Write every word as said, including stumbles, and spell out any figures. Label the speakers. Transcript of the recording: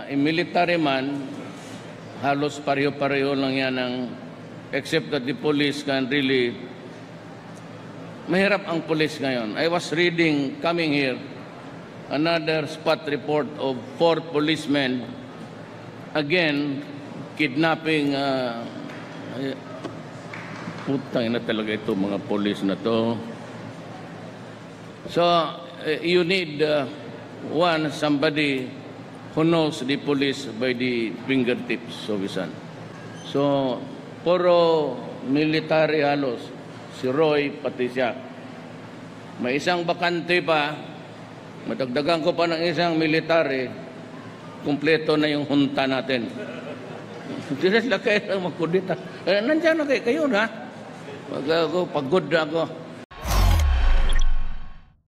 Speaker 1: a military man, halos pareho-pareho lang yan ang, except that the police can really, mahirap ang police ngayon. I was reading, coming here, another spot report of four policemen, again, kidnapping, uh, putang ina talaga ito, mga police na to. So, uh, you need, uh, one, somebody who knows the police by the fingertips, so bisan. So, puro military halos, si Roy, pati siya. May isang bakante pa, madagdagan ko pa ng isang military, kumpleto na yung hunta natin. Sila kayo magkudita. Eh, nandiyan na kayo, kayo na. Pag ako, pagod na ako.